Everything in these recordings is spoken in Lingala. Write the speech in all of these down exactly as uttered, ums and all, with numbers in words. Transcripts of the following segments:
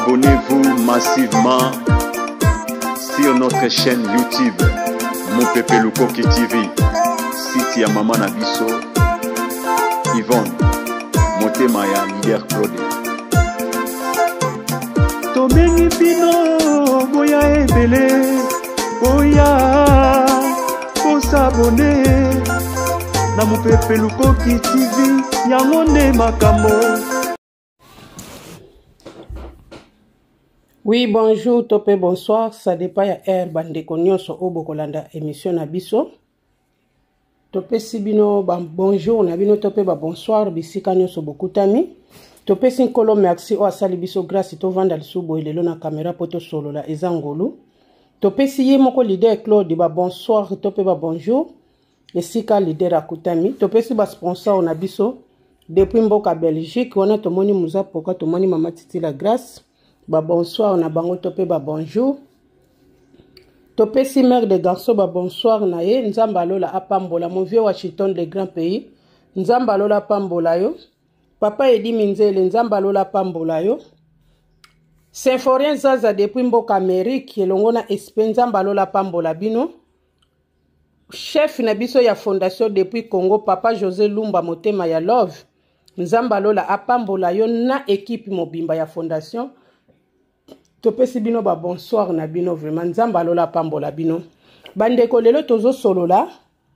abonnez-vous massivement sur notre chaîne YouTube Mopepe Lukoki T V. Site ya Maman Nabiso Yvonne Motema ya leader Claude. Tobengi bino boya ebele boya posabone na Mopepe Lukoki T V yango nde makambo. Oui, bonjour, topé, bonsoir. Ça dépend ya air bande nyonso o bokolanda émission na biso. Topé sibino ba bonjour na bino topé ba bonsoir bisika nyonso bokutami. Topé sinkolo merci o asali biso grâce to vanda lisubo elelo na caméra poto solo la ezangolu. Topé siye moko leader Claude ba bonsoir topé ba bonjour. Esika leader akutami. Topé si ba sponsor na biso depuis mboka Belgique wana tomoni muza poka tomoni mama Titi la grâce. Ba bonsoir na bango topé ba bonjour. Topé si mère de garçon ba bonsoir na ye nzamba lola apambola mon vieux Washington de grand pays nzamba lola apambola yo papa edi minzele nzamba lola apambola yo Symphorien zaza depuis mboka Amérique elongo na Espagne nzamba lola apambola bino chef na biso ya fondation depuis Congo papa José Lumba motema ya love nzamba lola apambola yo na équipe mobimba ya fondation. Topé si bino ba bonsoir na bino vraiment nzamba lola pambola bino bandeko lelo tozo solola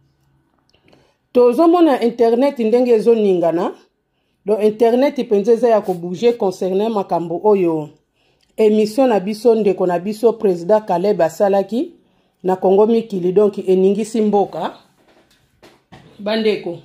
tozo mona internet ndenge ezo ningana do internet penzeza ya ko bouger concernant makambo oyo émission na biso ndeko na biso président Caleb asalaki na Congo mikili donc eningisi mboka bandeko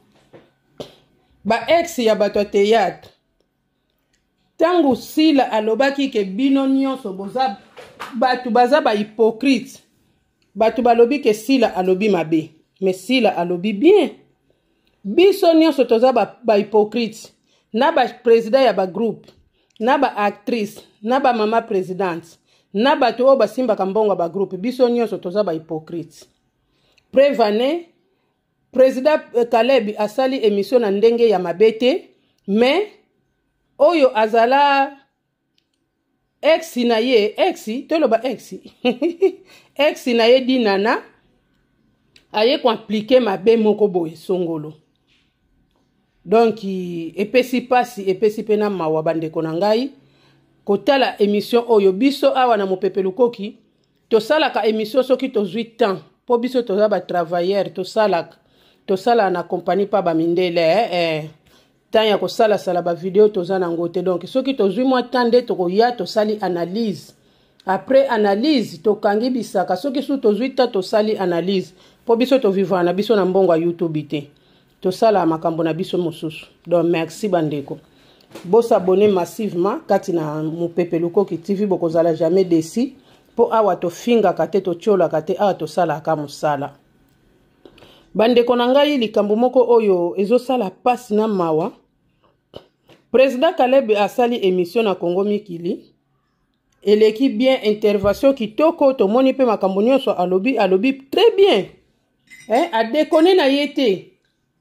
ba ex ya bato théâtre tangu sila alobaki ke bino nyonso boza batu baza ba hypocrite batu balobi ke sila alobi mabe mais sila alobi bien biso nyonso toza ba, ba hypocrite na ba président ya ba groupe na ba actrice na ba mama présidente na batu o basimba kambonga ba groupe biso nyonso toza ba hypocrite prévane président Caleb asali émission na ndenge ya mabete mais oyo azala ex na ye ex toloba ex ex na ye dinana aye ko impliquer mabe moko boye songolo donc epesi pasi epesi pena mawa bandeko na ngai kotala émission oyo biso awa na Mopepe Lukoki to salaka émission soki to huit ans po biso toza ba travailleur to salaka to sala na compagnie pa ba mindele eh, eh. Tant ya ko sala sala ba vidéo toza na ngote donc soki to zui mois tande to ya to sali analyse après analyse to kangi bisaka soki su to zui ta to sali analyse po biso to vivre na biso na mbongo ya YouTube te to sala makambo na biso mosusu donc merci bandeko bo s'abonner massivement kati na Mopepe Lukoki T V boko zala jamais déci po awa to finga kate to chola kate awa to sala ka musala bandeko na ngai likambo moko oyo ezo sala passe na mawa. Président Caleb asali émission na Congo mikili eleki bien intervention kitoko to moni pe makambo nyonso alobi alobi très bien eh a déconner na yete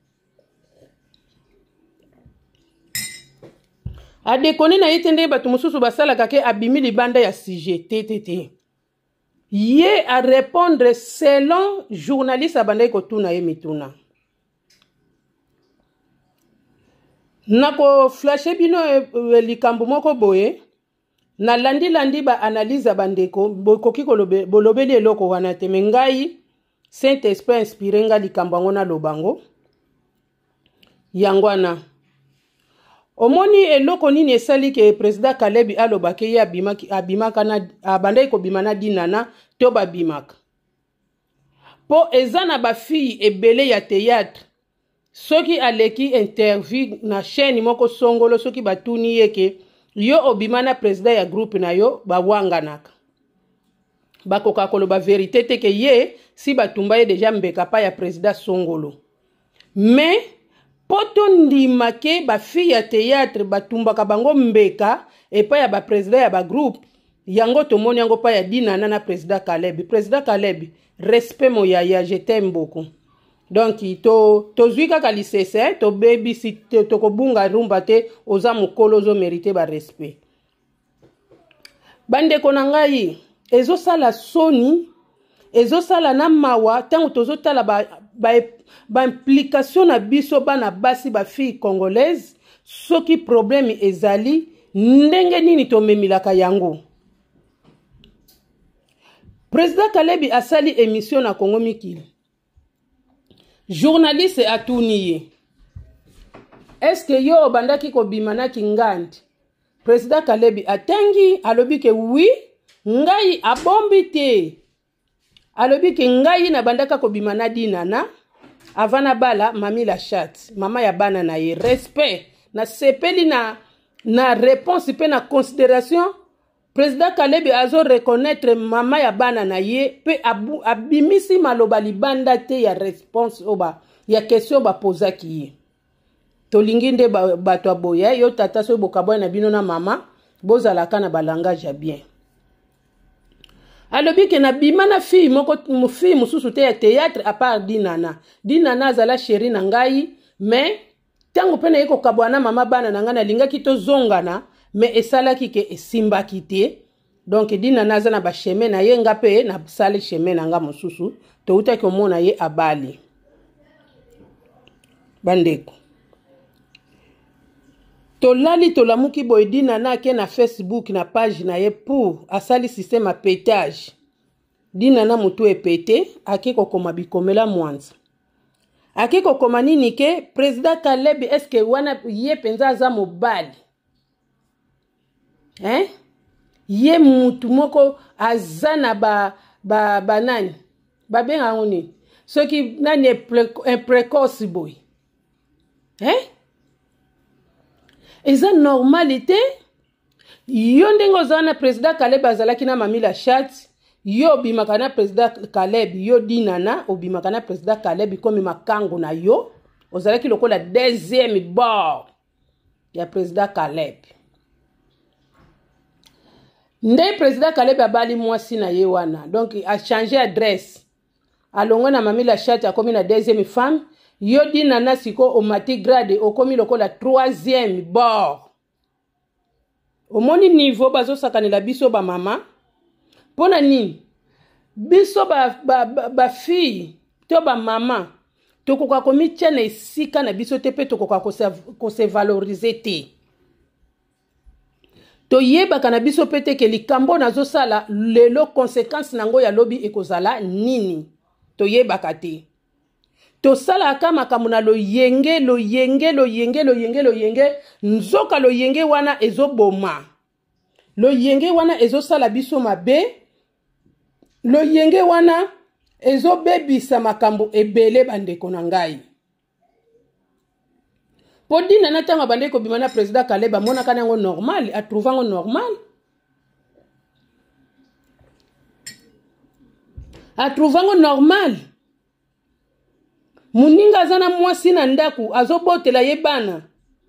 a déconner na yete nde batu mususu basala kake abimi libanda ya sujet ttt ye a répondre selon journaliste abandai ko tuna ye mituna nako flashe bino e, likambo moko boye na landi landi ba analyse bandeko bokoki kolobe bolobeli eloko wana te mengai Saint Esprit inspiré nga likambo ngona lobango yangwana omoni eloko nini esali ke président Caleb alobake ya bimaki abimaka na abandai ko bimana dinana to babimaka po ezana ba fille ebele ya théâtre soki aleki interview na chaîne moko songolo soki batuni yeke yo obimana président ya groupe na yo bawanganaka bakoka koloba vérité te ke ye si batumba ye déjà mbeka pa ya président songolo mais poto ndima ke ba fille ya théâtre batumbaka bango mbeka epa ya ba président ya ba groupe yango tomoni yango pa ya dinana na président Caleb président Caleb respect mo ya ya je t'aime beaucoup. Donc to to zuika kalisese to baby si to kobunga rumba te oza mukolo zo mériter ba respect bandeko na ngai ezosala soni ezosala na mawa tango tozotala ba, ba, ba implication na biso bana basi ba fille congolaise soki problème ezali ndenge nini tomemilaka yango. Président Kalebi asali émission na Congo Mikili. Journaliste atuniye. Est-ce que yo bandaki ko bimana kingandi? Président Kalebi atengi alobi ke oui, ngai abombi te. Alobi ke ngai na bandaka ko bimana dinana avana bala mami la chat. Mama ya bana na ye respect na sepeli na na réponse pe na considération. Président Kalebi azo reconnaître mama ya bana na ye pe abu abimisi maloba libanda te ya réponse oba ya question ba posa ki ye. Tolingi nde bato aboya yo tata so bokaboya na bino na mama bozalaka na balangage ya bien. Alobi ke na bima na fille moko mu fille mususu te ya théâtre à part dinana. Dinana azala chéri na ngai mais tango pena yeko kabwana mama bana na ngana linga kito zongana mais esalaki ke esimbaki te. Donc dinana azana ba chemin na ye ngape na sali chemin na nga mususu to utaki omona ye abali. Bandeko tolali tolamuki boy dinana ke na Facebook na page na ye pour asali système a pétage. Dinana mutu epete akiko koma bikomela mwanza. Akiko koma nini ke président Kalebi eske wana ye penza aza mobali. Hein? Ye mutu moko azana ba ba banani. Ba benga ngoni. Soki nani un précoce boy. Hein? Eza normalité yo ndengo zana président Kalebi azalaki na mami la chat yo bimaka na président Kalebi yo dinana obimaka na président Kalebi komi makango na yo ozalaki lokola deuxième bord ya président Kalebi. Nde président Kalebi abali mwasi na ye wana donc a changé adresse alongo na mami la chat akomi na deuxième femme. Yo dinana siko o mati grade o komi lokola troisième bord. Au moni niveau bazo sakanela biso ba mama. Pona ni biso ba ba, ba, ba fille to ba mama. Tokoka komi tiene sika na biso tepe tokoka ko se valoriser te. To yeba kana biso pete ke likambo nazo sala lelo conséquence nango ya lobi ekozala nini. To yeba kate. To sala kama kamuna lo yenge lo yenge lo yenge lo yenge lo yenge nzoka lo yenge wana ezo boma lo yenge wana ezo sala biso mabe lo yenge wana ezo bebisa makambo ebele bandeko na ngai podi na tanga bandeko bimana président Kalebi mona kana ngo normal a trouver ngo normal a trouver ngo normal. Muninga zana mwasi na ndaku azobotela ye bana.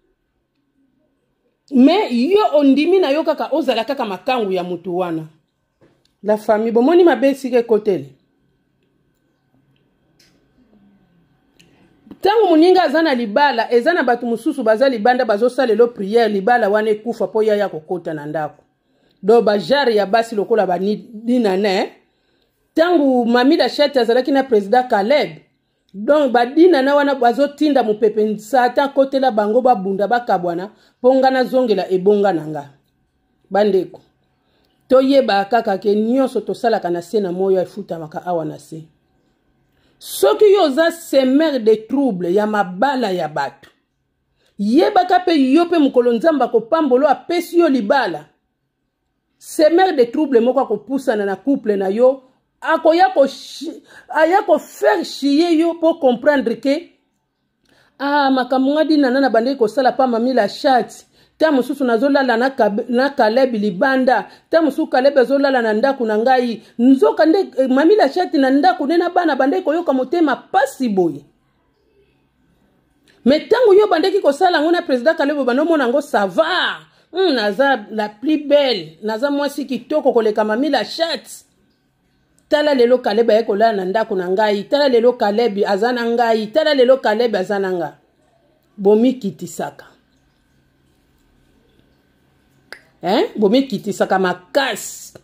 Mais yo ondimi na yo kaka ozala kaka makangu ya mutu wana. La famille bomoni mabesi ke kotele. Tangu muninga zana libala ezana batu mususu baza libanda bazosala lo prière libala wane kufa po ya kokota na ndaku. Do ba jari ya basi lokola ba dina ne. Tangu mami la chete azalaki na président Kalebi. Donc badina na wana bazotinda mupepe nsata kote la bango babunda bakabwana ponga na zongela ebonga nanga. Bandeko toyeba kaka ke nyonso tosalaka na se na moyo efuta maka awa na se. Soki yo za semer de trouble ya mabala ya batu. Yeba kape yope mukolo nzamba ko pambolo apesi yo libala. Semer de trouble moko ko pusana na couple na yo. Ako yako ayako faire chier yo pour comprendre que ah makamunga di nana bande ko sala pa mami la chat ta mususu nazolala na na Kalebi libanda ta mususu Kalebi azolala na ndaku na ngai nzoka nde mami la chat na ndaku nena bana bande ko yoka motema pasi boye. Mais tango yo bande ki ko sala ngona président Kalebi bano mona ngo ça va hum naza la plus belle naza mwasi kitoko koleka mami la chat. Tala lelo Kalebi ekola na ndaku na ngai tala lelo Kalebi azana ngai tala lelo Kalebi azana nga bomi kitisaka hein bomikitisaka makasi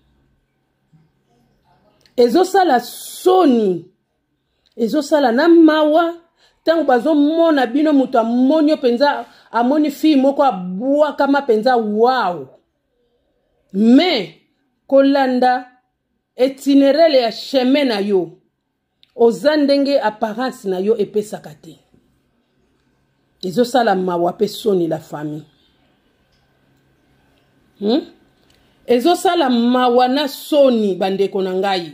ezosala soni ezosala na mawa tango bazomona bino mutu amoni penza amoni fi moko abwakama penza wow mais kolanda itinéraire ya chemin na yo oza ndenge apparence na yo epesaka te ezosala mawa pe soni la famille hmm? ezosala mawa na soni bandeko na ngai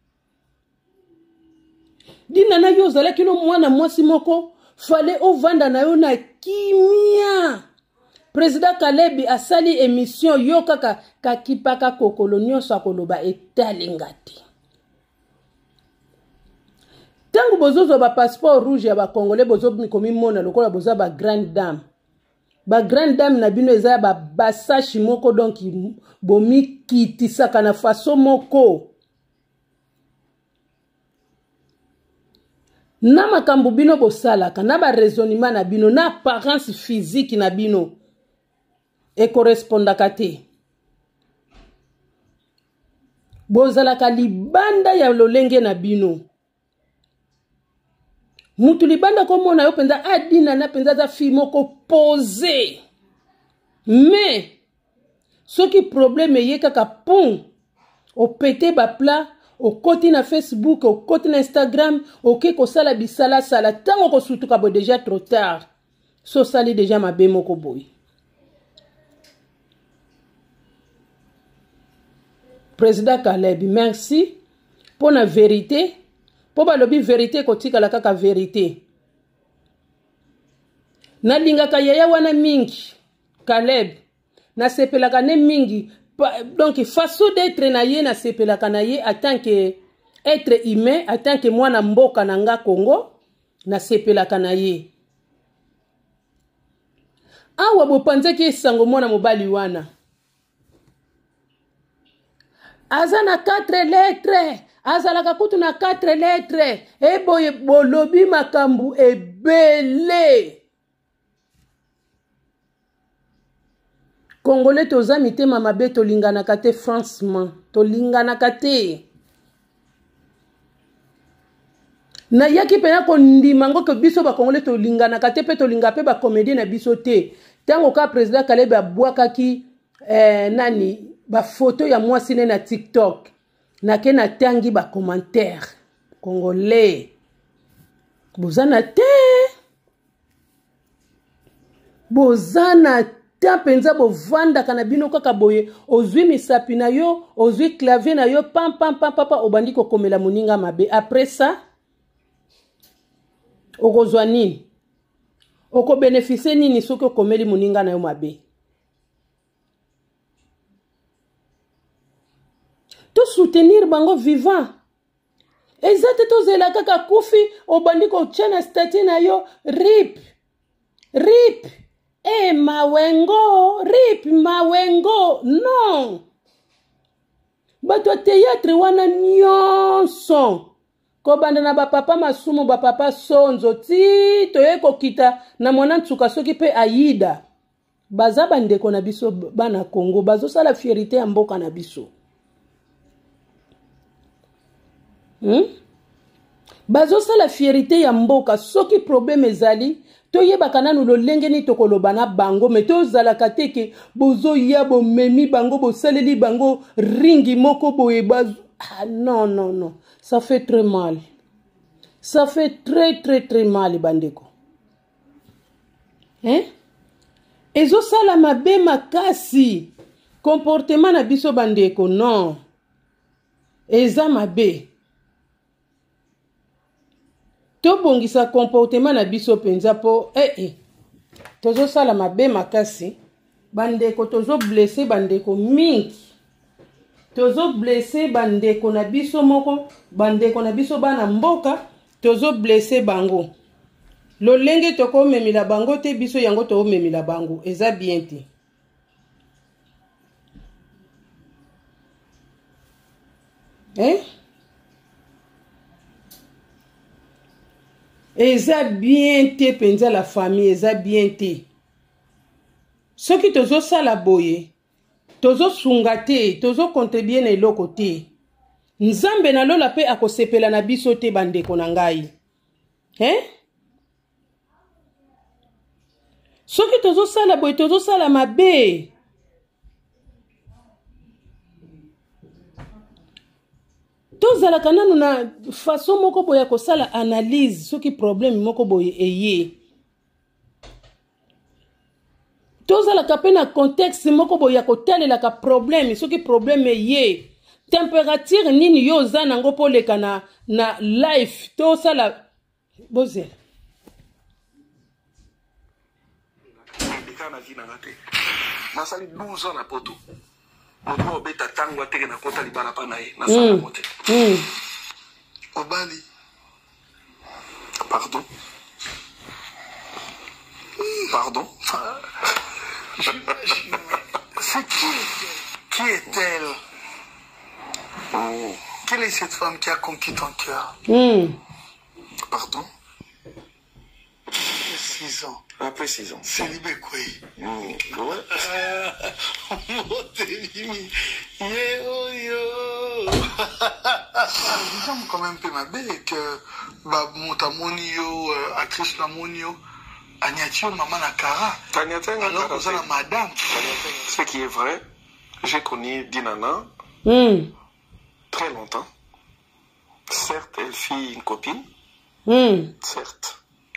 dina na yo ozalaki no mwana mwasi moko fale ovanda na yo na kimia président Kalebi asali émission yo kaka kakipaka kokolo nyonso akoloba etalinga te tango bozozo ba passeport rouge ya ba congolais bozo mikomi mona lokola boza ba grande dame ba grande dame na bino eza ba basashi moko donc bomi kitisaka na façon moko na makambo bino bosalaka na ba raisonnement na bino na apparence physique na bino e correspondaka te bozalaka libanda ya lolenge na bino mutu libanda komona yo penza adina na penza za fi moko posé mais soki problème ye kaka pon o pété ba plat o koti na Facebook o koti na Instagram o ke ko sala bisala sala tango ko sutuka bo déjà trop tard so sali déjà mabe moko boy président Kalebi merci pour la vérité po balobi vérité kotika la kaka vérité na lingaka yaya wana mingi Caleb na sepelaka ne mingi donc façon d'être na ye na sepelaka na ye en tant que être humain en tant que mwana mboka na nga Congo na sepelaka na ye awa bopanzaki esango mwana mobali wana azana quatre lettres azalaka kutu na quatre lettres eboye bolobi makambu ebele Congolais toza mitema mabe tolinganaka te franchement tolinganaka te na yaki pena kondima ngo ke biso ba Congolais tolinganaka te pe tolinga pe ba comédie na biso te tango ka président Kalebi abwakaki eh, nani ba photo ya mwasi ne na TikTok na ke na tangi ba commentaire Congolais bozana te bozana ta penza bovanda kana bino kaka boye ozwi misapi na yo ozwi clavier na yo pam pam pam papa obandi ko komela moninga mabe après ça okozwa nini oko bénéficier nini soki okomeli moninga na yo mabe to soutenir bango vivant ezate to zela kaka kufi obandi ko tchana statut na yo rip rip Eh, mawengo, rip, mawengo, non. Bato théâtre wana nyonso. Kobanda na ba papa masumo, ba papa sonzo, ti toye kokita na mwana ntsuka soki pe aida. Baza bandeko na biso bana Congo, bazo sala fierté ya mboka na biso. Hmm? Bazo sala fierté ya mboka, soki problème ezali, toye bakana no lolenge ni tokoloba na bango mais to zalaka teke bozo ya bo memi bango bo saleli bango ringi moko boye bazo ah non non non ça fait très mal ça fait très très très mal bandeko hein ezo sala mabe makasi comportement na biso bandeko non eza mabe to bongisa comportement na biso penza po eh eh tozo sala mabe makasi bandeko tozo blessé bandeko mingi tozo blessé bandeko na biso moko bandeko na biso bana mboka tozo blessé bango lolenge toko memila bango te biso yango to memila bango eza bien te eh eza bien te penza la famille eza bien te soki tozo sala boye tozo sunga te tozo contribuer na eloko te nzambe na lola pe akosepela na biso te bandeko na ngai hein soki tozo sala boy tozo sala mabe tozalaka nanu na façon moko boya kosala analyse soki problème moko boye eye tozalaka pe na contexte moko boya kotalelaka problème soki problème eye température nini yo oza nango mpo leka na, na life tosala boze na vie nanga te nasali douze ans na poto moto moko obeta ntango ateke na kota libala mpa na ye nasala mo te obali pardon pardon c'est qui qui est-elle oh. Quelle est cette femme qui a conquis ton cœur? mm. Pardon? Six ans. Après six ans. Célibé quoi? Mm. Ouais. Disons quand même peu ma belle que bah montamonio actrice la monio Agnatio maman Nakara. Alors que ça la madame. Ce qui est vrai, j'ai connu Dinana mm. très longtemps. Certes, elle fit une copine. Mm. Certes.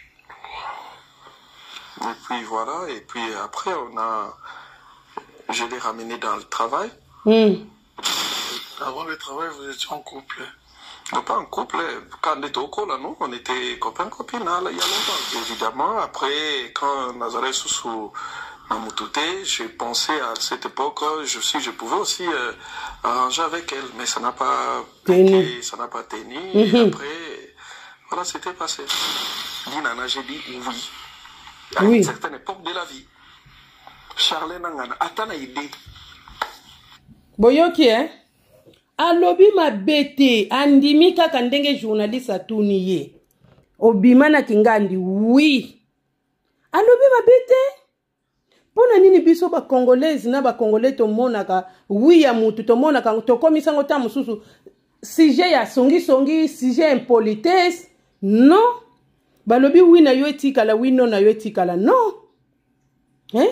Et puis voilà, et puis après on a, je l'ai ramené dans le travail. Mm. Avant le travail, vous étiez en couple? Non, pas en couple, quand on était au col, non, on était copains-copines, il y a longtemps. Évidemment, après, quand Nazareth Soussou m'a moutouté, j'ai pensé à cette époque, je, si je pouvais aussi euh, arranger avec elle, mais ça n'a pas tenu, ça n'a pas tenu. Mm-hmm. Et après, voilà, c'était passé. Dinana, j'ai dit oui. À oui. Une certaine époque de la vie. Charlène Nangana, attends à idée. Boyoki, hein? Alobi ma bete, andimi kaka ndenge journaliste atuni ye. Obimana kingandi, oui. Alobi ma bete? Pona nini biso ba congolaise na ba congolais to monaka, oui ya mutu to monaka, to komisango ta mususu. Sujet ya songi songi, sujet impolitesse. Non. Balobi oui na yo etikala, oui non na yo etikala. Non. Hein?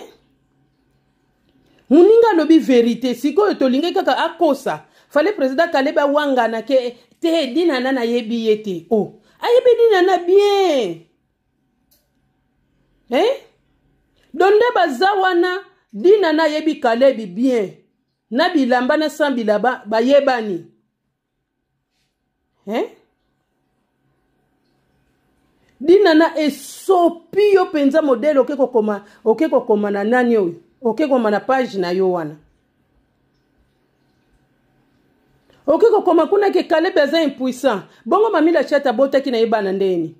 Muninga lobi vérité, siko to linge kaka akosa. Fallait président Kaleba wanga na ke te dinana na yebi yete. Oh, ayebi dinana bien. Hein? Donde bazawana dinana yebi Kalebi bien. Na bilamba na sambilaba ba yebani. Hein? Dinana esopi yo penza modèle okeko koma okeko koma na nani yo. Okeko koma na page na yo wana. Ok, koma kuna ke Kaleb aza impuissant. Bongo mami la chata bota ki na yebana ndeni.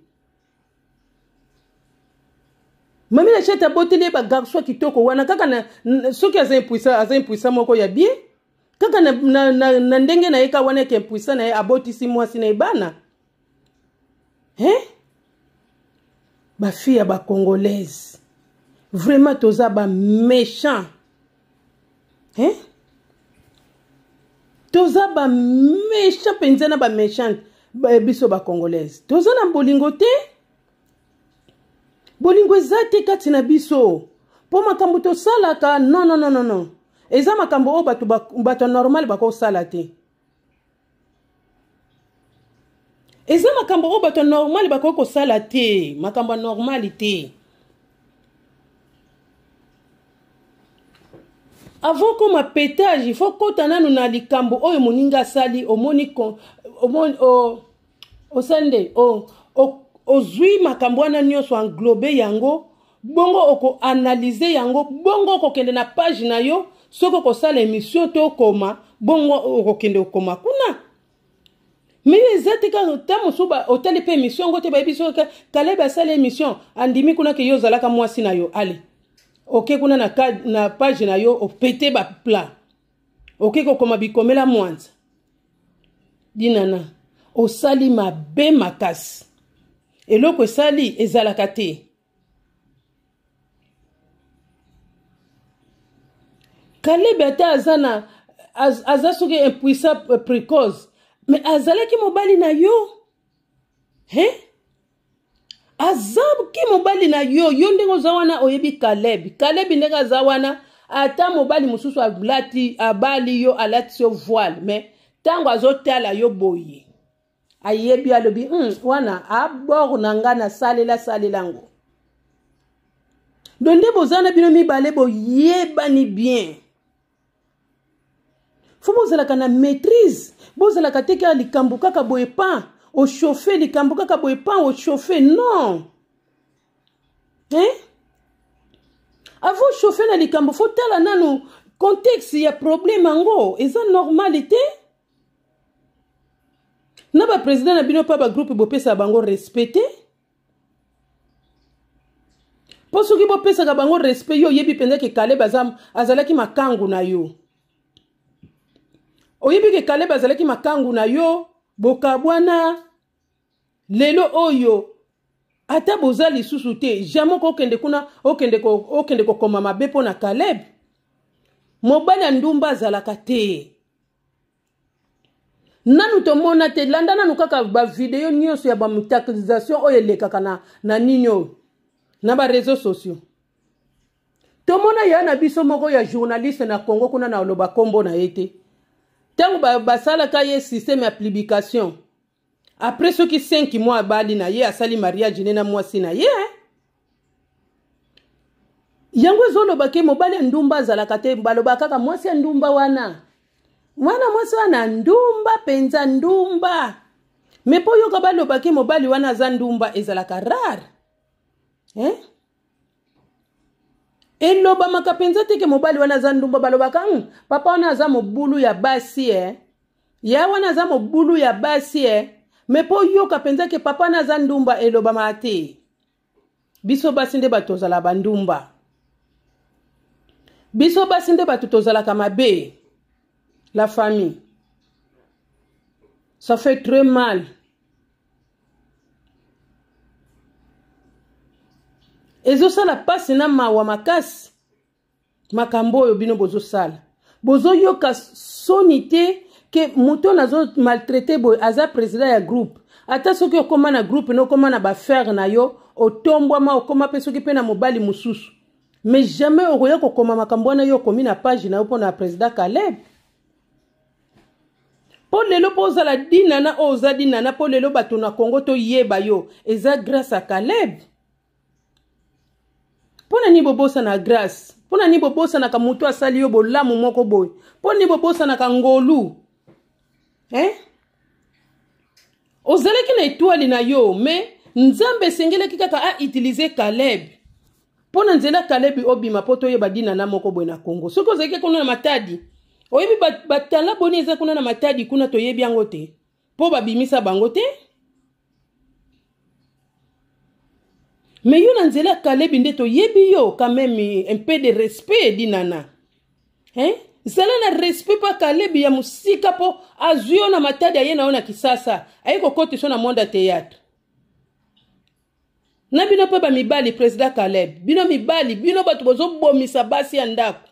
Mami la chata bota li ba garso kitoko wana kaka na soki aza impuissant, aza impuissant moko ya bien. Kaka na na, na, na ndenge na yeka wana ke impuissant na aboti si mwasi na yebana. Hein? Ba fille ba congolaise. Vraiment toza ba méchant. Hein? Toza ba méchant penzana ba méchant biso ba congolaise. Toza na bolingo te. Bolingo ezate kati na biso. Po makambo to salaka non non non non non. Eza makambo o batu bato normal bako sala te. Eza makambo o bato normal bako ko sala te, makambo normalité. Avant qu'on ma pétage, il faut qu'on t'en na likambo oyo moninga sali o moni kon o mon o o sende o o o zui makambo na nyonso englober yango bongo oko analyser yango bongo ko kende na page na yo soko ko sala émission to koma bongo oko kende okoma kuna mais ezati ka tamo suba hôtel pe émission ngote ba biso ka Kaleba sala émission andimi kuna ke yo zalaka mwasi na yo allez. Ok, kuna na, na page na yo, o pete ba pla. Ok, ko koma bikomela mwanza. Dinana, o sali ma be makasi. Eloko sali ezalaka te. Caleb ata azana az, azasoki impuissant précoce mais azalaki mobali na yo hein azab ki mobali na yo yo ndenge zawana oyebi Caleb Caleb ndenge zawana ata mobali mususu ablati abali yo alati yo voile mais tango azotala yo boye ayebi alobi hmm, wana abor nanga na salela salelango donde bozana bino mibale boyeba ni bien faut bozalaka na maîtrise bozalaka te ka likambo kaka boye pan au chauffer likambo kaka boye pan au chauffer non hein avant chauffer na likambo faut tala nanu contexte ya problème ango eza normalité na ba président na bino pa ba groupe bo pesa bango respecté poso ki bo pesa ka bango respect yo yebi penza ke Caleb azam azalaki makangu na yo oyebi ke Caleb azalaki makangu na yo bokabwana lelo oyo ata bozali susu te jamais ko kende kuna okende ko okende ko koma mabe pona Caleb mobali ndumba azalaka te nanu to mona te landa nanu kaka ba video nyonso ya ba mutakalisation oyo lekaka na na ninyo na ba réseaux sociaux to mona ya na biso moko ya journaliste na Congo kuna na oloba kombo na yete tango ba basala ka ye système ya publication après ceux qui cinq mois bali na ye asali mariage na mwasi na ye yango zoloba ke mobali ndumba azalaka te baloba kaka mwasi ndumba wana mwana mwasi wana ndumba penza ndumba mepo yoka baloba ke mobali wana za ndumba ezalaka rare hein eloba makapenza te ke mobali wana za ndumba baloba ka hmm, papa wana za mobulu ya basi eh ya wana za mobulu ya basi eh mepo yoka penza ke papa wana za ndumba eloba mate biso basi nde batozala bandumba biso basi nde batozala kamabe la famille ça fait très mal ezo sala pasi na mawa makasi makambo oyo bino bozo sala bozo yoka sonité que muto nazo maltraité boy aza président ya groupe ata soki okoma na groupe no koma na ba faire na yo otombwa ma okoma pe soki pe na mobali mususu mais jamais okoya kokoma makambo na yo komi na page na yo pona président Caleb po lelo poza la dinana oza dinana po lelo bato na Congo to yeba yo eza grâce à Caleb pona ni bobosa na grâce pona ni bobosa na kamuto asali yo bolamu moko boy pona ni bobosa na kangolu hein ozalaki na étoile na yo mais nzambe sengele kikaka a utiliser Caleb pona nzela Caleb obima poto yeba dinana moko boy na Congo soko ozalaki kuna na matadi oyebi batala boni eza kuna na matadi kuna toyebi yango te po babimisa bango te mais yo na nzela Caleb nde toyebi yo quand même un peu de respect dinana hein zala na respect pa Caleb ya musika po azuyo na matadi aye na ona kisasa ayiko kote so na monde ya théâtre na bino pe ba mibali président Caleb bino mibali bino bato bozo bomisa basi ya ndako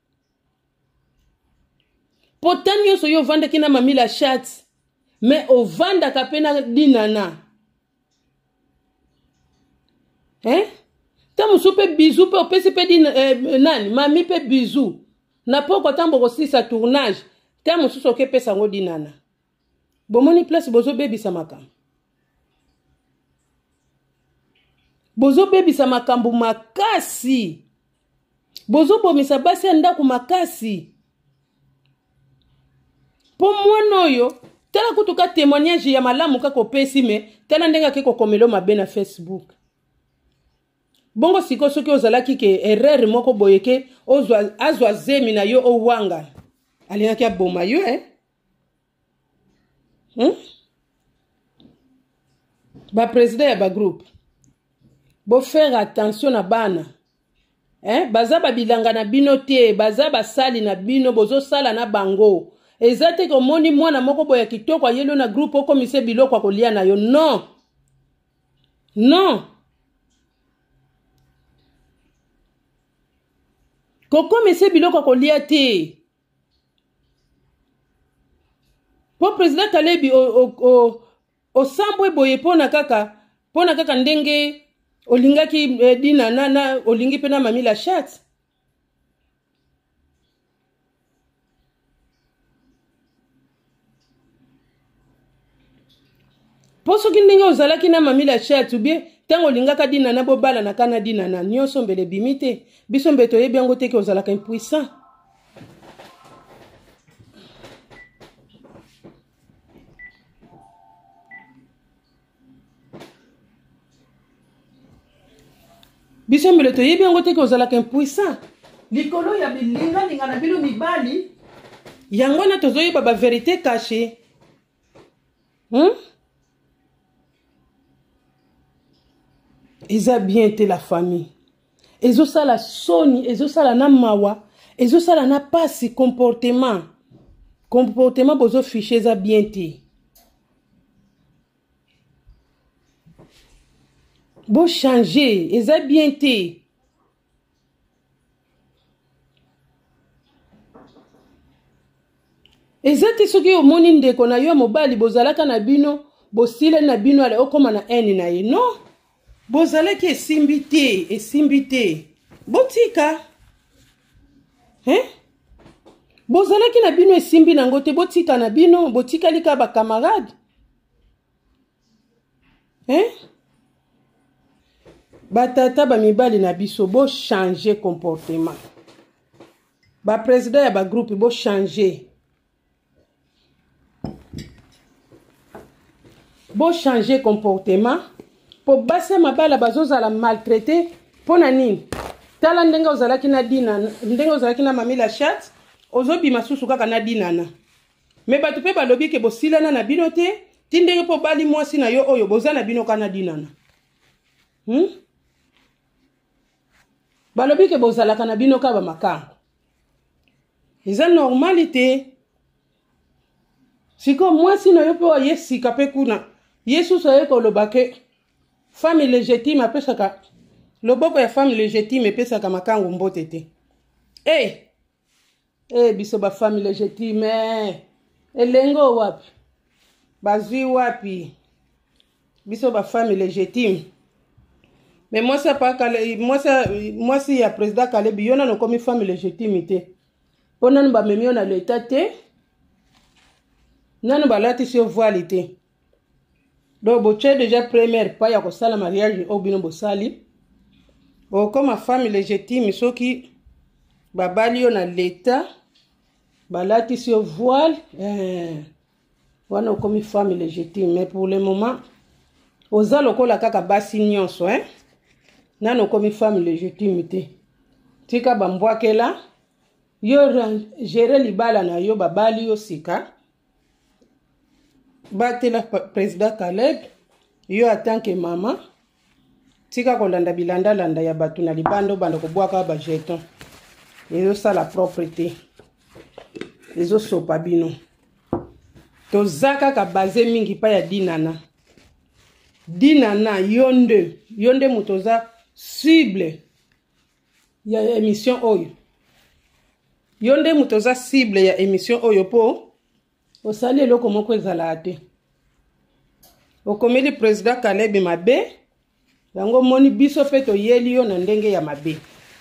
potani yo so yo vanda kina mamila chat mais o vanda kapena dinana hein tamu supe bisou pe opesi pe din eh, nani mami pe bisou na poko tambo ko sisa tournage tamu suso ke pesa ngo dinana bomoni place bozo bebisa makambo bozo bebisa makambo makasi bozo bomisa basi ndako makasi po mwana oyo tala kutuka témoignage ya malamu kako pesi me tala ndenga ke kokomelo mabe na Facebook bongo siko soki ozalaki ke erreur moko boyeke ozwa azwa zemi na yo owanga alingaki aboma yo eh hmm? Ba président ya ba groupe bo faire attention na bana eh baza babilanga na bino te baza basali na bino bozo sala na bango ezate ko moni mwana moko boya kitoko yelo na groupe okomise biloko akolia na yo non non kokomisa biloko kolia te po président Kalebi osambwe boye pona kaka pona kaka ndenge olingaki eh, dina nana olingi pena mami la chat po soki ndenge ozalaki na mami la chat ubie tango olingaka dina na bobala na kana dina na nyonso mbele bimi te biso mbe toyebi yango te ke ozalaka impuissant biso mbele toyebi yango te ke ozalaka impuissant likolo ya bilingalinga na bino mibali yango na tozoyeba ba vérité cachée hmm? Eza bien te la famille ezosala soni ezosala na mawa ezosala na pasi comportement comportement bozo fiche eza bien te bo changer eza bien te eza te soki omoni ndeko na yo mobali bozalaka na bino bosile na bino ale okoma na eni na ye non bozalaki esimbi te esimbi te botika hein bozalaki na bino esimbi nango te botika na bino botikali ka ba camarade hein batata ba mibali na biso bo changer comportement ba président ya ba groupe bo changer bo changer comportement po basa mabala bazozala maltraité pona nini tala ndenge ozalaki na dina ndenge ozalaki na mami la chat ozobima susu kaka na dinana me bato pe balobi ke bosilana na bino te ti ndenge po bali mwasi na yo oyo boza na bino kana dinana hmm? balobi ke bozalaka na bino ka ba makambo eza normalité siko mwasi na yo po yesika pe kuna yesu saye koloba ke femme légitime apesaka loboko ya femme légitime epesaka makangu mbote te eh eh biso ba femme légitime elengo wapi bazwi wapi biso ba femme légitime mais moi ça pas kale moi ça moi si ya président Kalebi yona no komi femme légitime te pona ba memi na l'état te nanu balati sur voile te donc bo tche déjà première pas ya ko sala mariage au bino bo sali o comme femme légitime soki babali yo na l'état balati sur voile eh wana comme femme légitime mais pour le moment oza lokola kaka basi nyonso hein nano comme femme légitime te tika bambwakela yo gérer libala na yo babali yo sika batela président Caleb yo en tant que maman tika kolanda bilanda landa ya batu na libando bando kobwaka ba jeton ezo sala propreté ezo sopa bino tozaka ka basé mingi pa ya dinana dinana yonde yonde mutoza cible ya émission oyo yonde mutoza cible ya émission oyo po osali eloko moko ezala te okomeli président Caleb mabe yango moni biso pe toyeli yo na ndenge ya mabe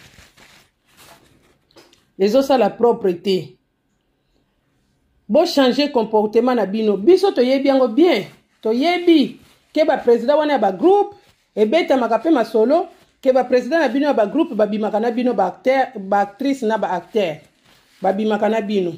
ezosala propreté bo changer comportement na bino biso toyebi yango bien toyebi ke ba président wana ba groupe ebeta makape masolo ke ba président na bino ba groupe babimaka na bino ba acteur ba actrice na ba acteur babimaka na bino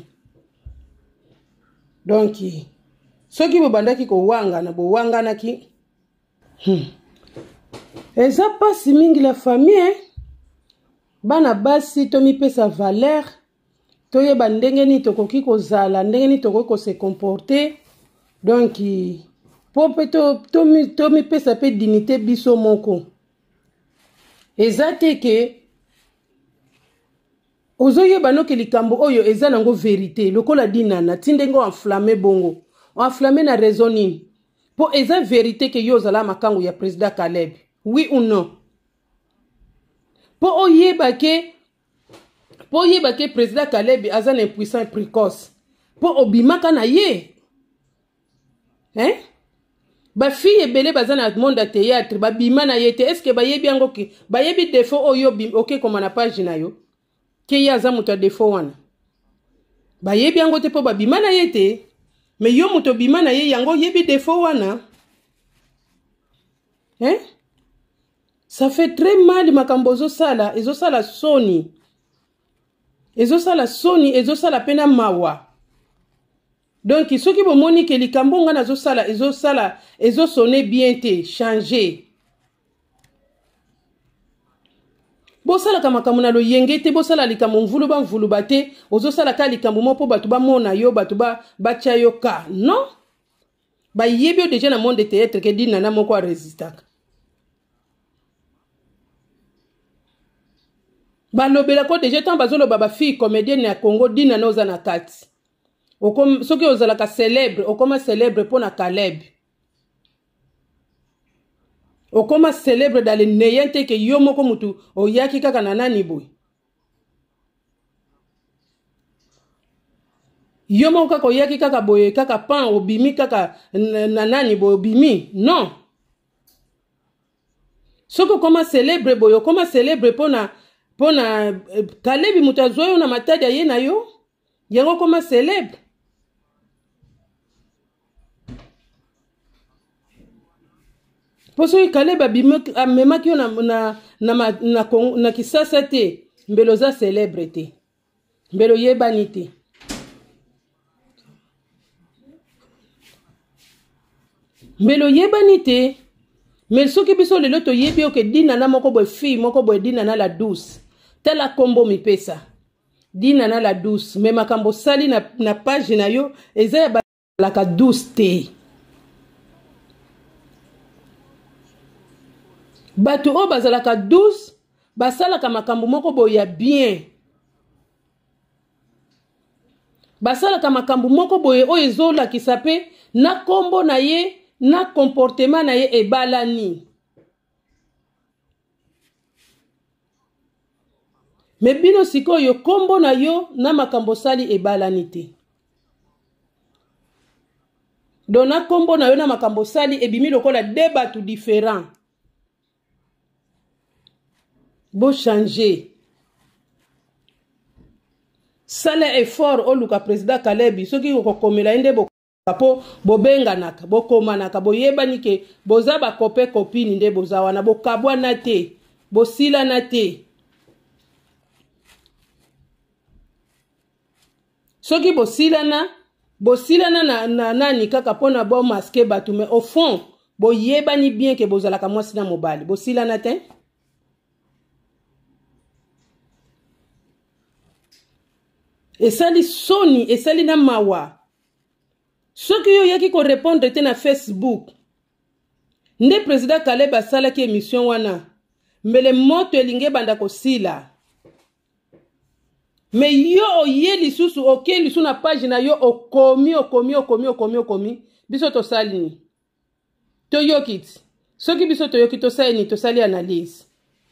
donc soki bobandaki ko wanga na bo wanga naki hmm. eza pasi mingi la famille bana basi tomi pesa valeur toyeba ndenge ni tokoki kozala ndenge ni tokoki ko se comporter donc po pe to tomi tomi pesa pe dignité biso moko eza te ke ozoyeba no ke likambo oyo eza nango vérité lokola dinana tindengo enflammé bongo enflammé na raison nini po eza vérité ke yo zala makangu ya président Caleb oui ou non po oyeba ke po yeba ke président Caleb aza na impuissant précoce po obimaka na ye hein ba fille ebele baza na monde ya théâtre ba bima na ye te est ce que ba yebi yango ke ba yebi défaut oyo bim OK comme na page na yo ke ya za muto défaut wana ba yebi yango te po ba bima na ye te mais yo muto bima na ye yango yebi défaut wana hein ça fait très mal makambo zo sala ezo sala soni ezo sala soni ezo sala pena mawa donc soki bomoni ke likambo nga nazo sala ezo sala ezo sonner bien te changer bo sala kama kama na lo yenge te bo sala likambo mvulu ba mvulu bate ozo sala ka likambo mo po batu ba mona yo batu ba bacha yo ka non ba yebi déjà na monde de théâtre ke dina na moko resistaka ba lobela ko déjà tant bazolo baba fille comédienne ya Congo dina na oza na kati okom soki ozala ka célèbre okoma célèbre pour na Caleb okoma célèbre dans le neyente ke yo moko mutu oyaki kaka na nani boy yo moko kaka oyaki kaka boye kaka pan obimi kaka na nani boy obimi non soki okoma célèbre boy okoma célèbre pour na pona Caleb mutazoyo na matadi ye na yo yango koma célèbre poso Caleb amemaki yo na na na na, na Kisasa te mbelo za célèbre te mbelo yebani te mbelo yebani te mais soki biso lelo to yebi oke dina na moko boy fille moko boy dina na la douce tela kombo mi pesa dina na la douce mais makambo sali na, na page na yo eza ya la ka douce te bato o bazala ka douce basala ka makambo moko boy ya bien basala ka makambo moko boy o ezola kisape na kombo na ye na comportement na ye ebalani me bino sikoyo kombo na yo na makambo sali ebalani te dona kombo na yo na makambo sali ebimi lokola débat tout différent bo changer sala effort oluka président Caleb soki okokomela inde bo kapo bobenganaka bokomanaka boyebani ke boza bakope kopini nde boza wana bokabwana te bosilana te soki bosilana bosilana na, na nani kaka pona bo masque batu mais au fond boyebani bien ke bozalaka mwasi na mobali bosilana te esali soni esali na mawa soki yo yaki ko répondre te na Facebook nde président Caleb asalaki émission wana mbele moto elinge banda kosila mais yo oye lisusu oke lisu na page na yo okomi okomi okomi okomi okomi biso tosali ni toyokiti soki biso toyoki tosali ni tosali analyse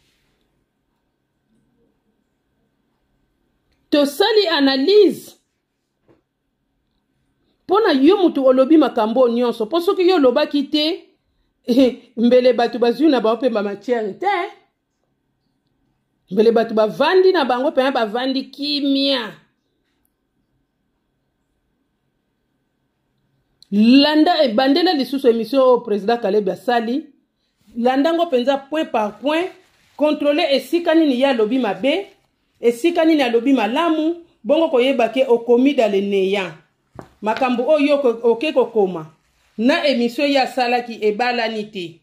tosali analyse pona yo mutu olobi makambo nyonso po soki yo lobaki te mbele batu bazwi na bango pe ba matière te mbele batu bavandi na bango pe bavandi kimia landa e bandela lisusu émission au président Caleb asali landa ngo penza point par point contrôler esika nini ya lobi mabe esika nini alobi malamu bongo koyeba ke okomi dans le néant makambo oyo oke kokoma na émission ya salaki ebalani te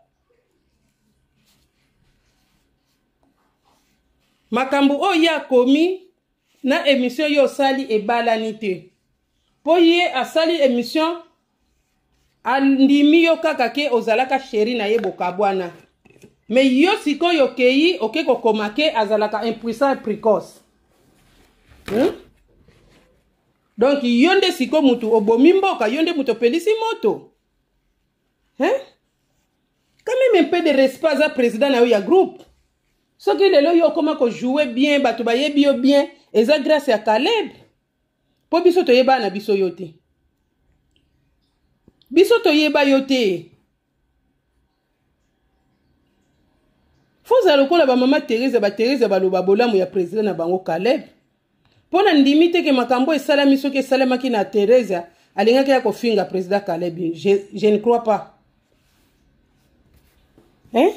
makambo oyo ya komi na émission yo sali ebalani te po ye asali émission andimi yo kaka ke ozalaka chéri na ye bokabwana mais yo sikoyo kei oke kokoma ke azalaka impuissant précoce hmm? Donc yonde siko mutu obomi mboka yonde mutu pelisi moto hein quand même un peu de respect à président na ya groupe soki lelo yo koma ko jouer bien bato bayebi yo bien eza grâce ya Caleb po biso toyeba na biso yo te biso toyeba yo te foza lokola ba mama Teresa ba Teresa baloba bolamu ya président na bango Caleb pona ndimi te ke makambo esalami soki esalamaki na Teresa alingaki ya kofinga président Caleb je, je ne crois pas hein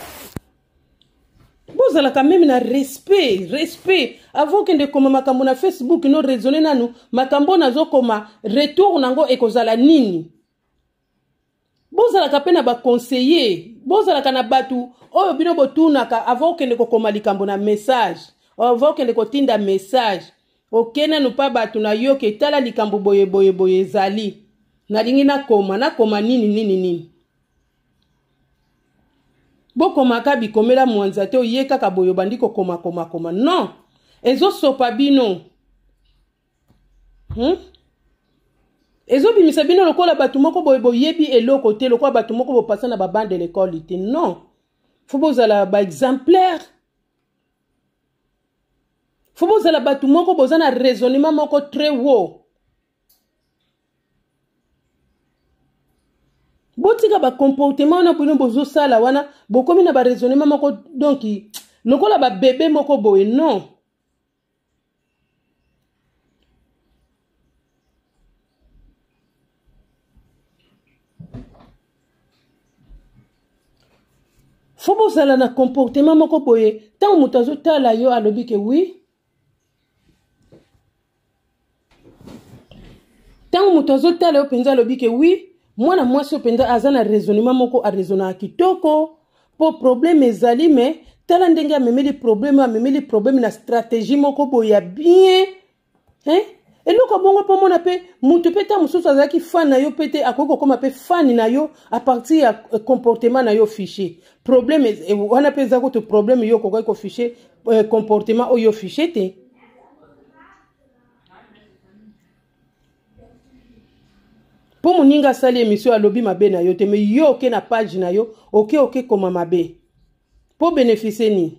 bozala quand même na respect respect avant que de koma makambo na Facebook no raisonner nanu makambo nazo koma retour nango ekozala nini bozala ka pena ba conseiller bozala kana batu oyo bino botunaka avant que de koma likambo na message avant que de kotinda message okena no pa batu na yo ke tala likambo boye boye boye zali na lingi na koma na koma nini nini nini boko makabi komela mwanza te oyeka ka boyo bandiko koma koma koma non ezo sopa bino hmm ezo bimisa bino lokola batu moko boye boyebi eloko te lokola batu moko bo passa na ba bande de l'école te non faut bozala ba exemplaire faut bozala batu moko bozana raisonnement moko très haut botika ba comportement na bino bozo sala wana bokomi na ba raisonnement moko donc lokola ba bébé moko boye non faut bozala na comportement moko boye tant mutazo tala yo alobi ke oui tant mutazo tala yo penza alobi ke oui mwana mwasi openda azana raisonnement moko a raisonner kitoko po problème ezali mais tala ndenge amemeli problème amemeli problème na stratégie moko boya bien hein eloko bongo po mona pe mutu peta mususu azaki fan na yo pete akoko koma pe fan na yo à partir ya comportement na yo fiché problème wana pe zako to problème yo kokoi ko fiché comportement o yo fiché te pour moninga sali émission alobi mabe na yo te mais yo oke na page na yo oke oke koma mabe pour bénéficier ni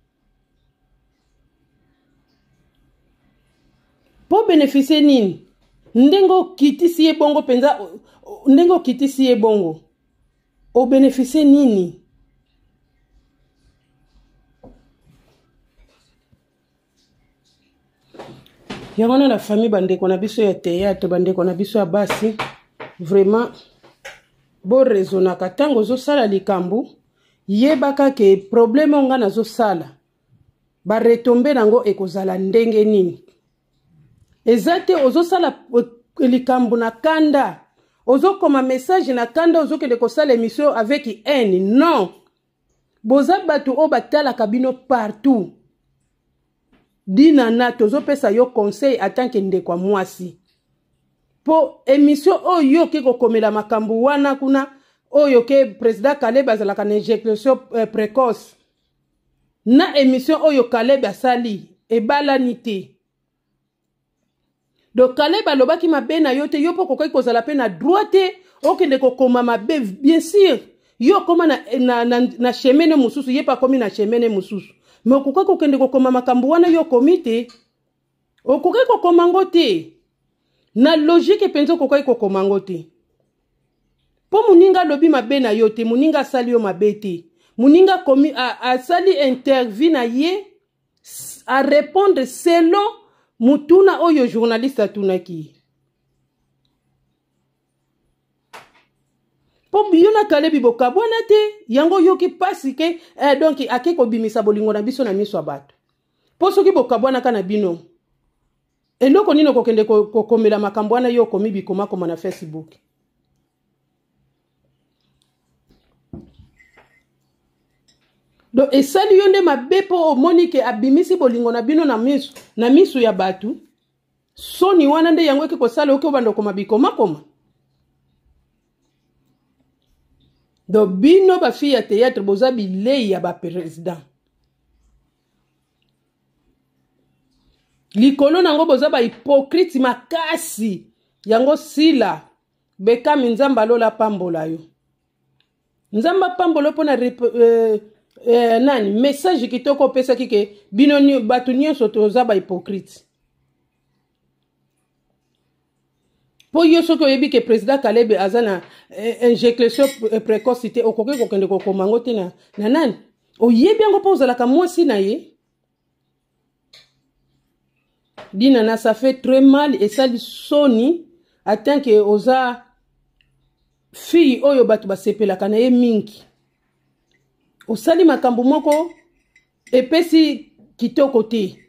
pour bénéficier ni ndengo kitisi ye bongo penza ndengo kitisi ye bongo o bénéficier nini yangona la famille bande kona biso ya théâtre bande kona biso ya basi vraiment bo raisonna katango zo sala likambu yebaka ke problème onga nazo sala ba retomber nango ekozala ndenge nini ezate ozo sala likambu na kanda ozo koma message na kanda ozo ke de ko sala émission avec haine non boza batu o batala kabino partout dina na tozo pesa yo conseil tant que ndekwa mwasi po émission oyo ke kokomela makambu wana kuna oyo ke président Caleb azalaka na injection euh, précoce na émission oyo Caleb asali ebalani te donc Caleb alobaki mabe na yo te yo po kokoki kozala pe na droite okende kokoma mabe bien sûr yo koma na na, na, na chemene mususu ye pa komi na chemene mususu mais okoki kokende kokoma makambu wana yo komi te okoki kokoma ngo te na logique penzo kokoki kokoma ngo te po muninga lobi mabe na yo te muninga sali yo mabe te muninga komi a, a sali interview na ye a répondre selon mutuna oyo journaliste atunaki po biyona Caleb bokabwana te yango yoki pasi ke eh, donc akeko bimisa bolingo na biso na miso bato po soki bokabwana kana bino eloko nino kokende kokomela makambo wana yo komi bikoma koma na Facebook donc esali yonde mabe po Monique abimisi bolingo na bino na miso na miso ya batu soni wana nde yango ke kosala oke obando koma bikoma koma donc bino ba fille ya théâtre boza bilei ya ba président likolo nango boza ba hypocrite makasi yango sila beka minzamba lola pambola yo nzamba pambola pona euh, eh, nani message kitoko pesa kike bino ni batu nyonso toza ba hypocrite po yo soki oyebi ke président Kalebe aza na eh, injection précocité okoki kokende kokomango te na, na nani oyebi yango mpo ozalaka mwasi na ye dinana ça fait très mal et ça li soni atteint que oza fille oyo batu basepelaka na ye mingi osali makambo moko epesi kitoko te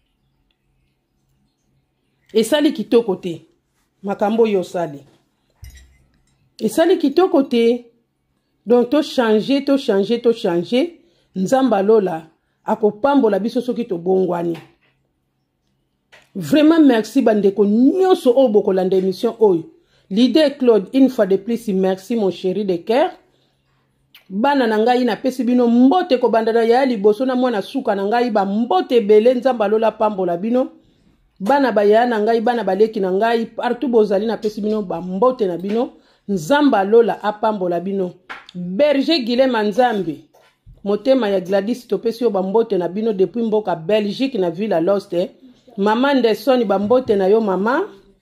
esali kitoko te makambo yo sali esali kitoko te donc to changer to changer to changer nzamba lola akopambola biso soki to bongwani vraiment merci bandeko nyonso oyo bokolanda émission oyo Leader Claude une fois de plus merci mon chéri de cœur bana na ngai na pesi bino mbote ko bandana ya liboso na mwana suka na ngai ba mbote bele nzamba lola pambola bino bana baya na ngai bana baleki na ngai partout bozali na pesi bino ba mbote na bino nzamba lola apambola bino Berger Guilhem Nzambe motema ya Gladys topesi yo ba mbote na bino depuis mboka Belgique na ville à Lost eh. Mama Ndesoni ba mbote na yo mama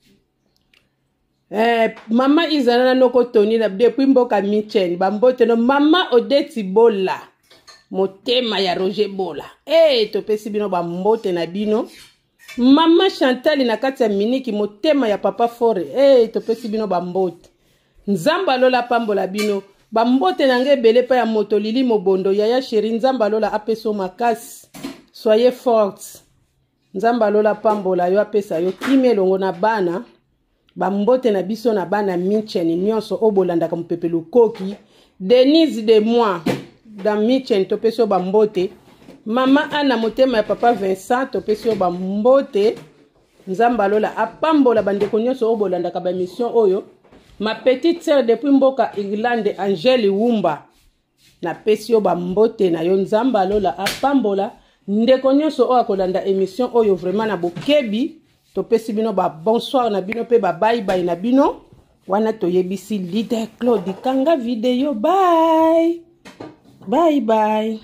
Eh, mama izana noko toni na depuis mboka Michel bambote no mama Odeti Bola motema ya Roger Bola eh to pesi bino bambote na bino mama Chantal na kati ya miniki motema ya papa Fore eh to pesi bino bambote nzamba lola pambola bino bambote na nge bele pa ya moto lili mobondo yaya chéri nzamba lola apeso makasi soyez forte nzamba lola pambola yo apesa yo kimelongo na bana bambote na biso na bana Michel nyonso obolanda ka mpepelu koki Denise de moi dans Michel to peso bambote mama ana motema ya papa Vincent to peso bambote nzamba lola apambola bandeko nyonso obolanda ka ba mission oyo ma petite sœur depuis mboka Irlande Angèle Wumba na pesio bambote na yo nzamba lola apambola ndeko nyonso o akolanda émission oyo vraiment na bokebi to pesi bino ba bonsoir na bino pe ba bye bye na bino wana to yebisi Leader Claude kanga video bye bye bye.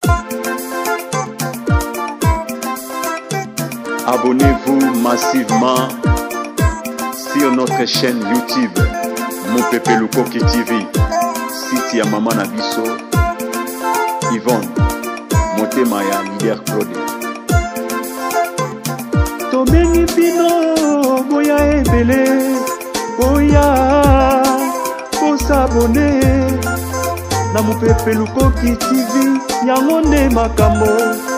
Abonnez-vous massivement sur notre chaîne YouTube Mon Pépé Lukoki T V site ya mama na biso Yvonne motema ya Leader Claude tobengi bino boya ebele boya posabone na Mon Pépé Lukoki T V yango nde makambo